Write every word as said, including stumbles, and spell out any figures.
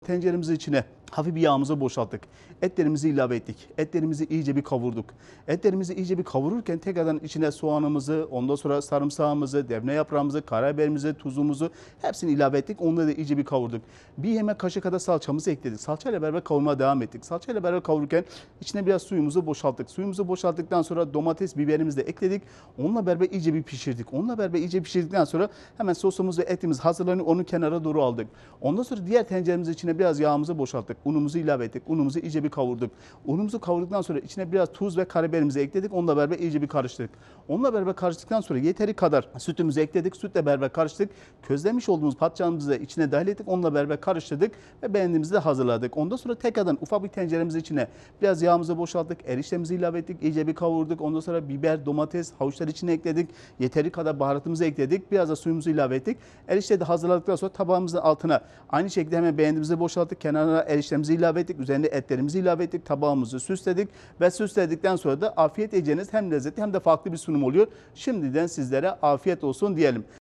tenceremizin içine hafif bir yağımızı boşalttık. Etlerimizi ilave ettik. Etlerimizi iyice bir kavurduk. Etlerimizi iyice bir kavururken tekrardan içine soğanımızı, ondan sonra sarımsağımızı, defne yaprağımızı, karabiberimizi, tuzumuzu hepsini ilave ettik. Onları da iyice bir kavurduk. Bir yemek kaşığı kadar salçamızı ekledik. Salçayla beraber kavurmaya devam ettik. Salçayla beraber kavururken içine biraz suyumuzu boşalttık. Suyumuzu boşalttıktan sonra domates, biberimizi de ekledik. Onunla beraber iyice bir pişirdik. Onunla beraber iyice pişirdikten sonra hemen sosumuz ve etimiz hazırlanıyor. Onu kenara doğru aldık. Ondan sonra diğer tenceremizin içine biraz yağımızı boşalttık. Unumuzu ilave ettik. Unumuzu iyice bir kavurduk. Unumuzu kavurduktan sonra içine biraz tuz ve karabiberimizi ekledik. Onunla beraber iyice bir karıştırdık. Onunla beraber karıştıktan sonra yeteri kadar sütümüzü ekledik. Sütle beraber karıştırdık. Közlemiş olduğumuz patlıcanımızı da içine dahil ettik. Onunla beraber karıştırdık ve beğendiğimizi de hazırladık. Ondan sonra tekrardan ufak bir tenceremizin içine biraz yağımızı boşalttık. Eriştemizi ilave ettik. İyice bir kavurduk. Ondan sonra biber, domates, havuçları içine ekledik. Yeteri kadar baharatımızı ekledik. Biraz da suyumuzu ilave ettik. Erişteyi de hazırladıktan sonra tabağımızın altına aynı şekilde hemen beğendiğimizi boşalttık. Kenarına eriştemizi ilave ettik. Üzerine etlerimizi ilave ettik. Tabağımızı süsledik ve süsledikten sonra da afiyet yiyeceğiniz hem lezzetli hem de farklı bir sunum oluyor. Şimdiden sizlere afiyet olsun diyelim.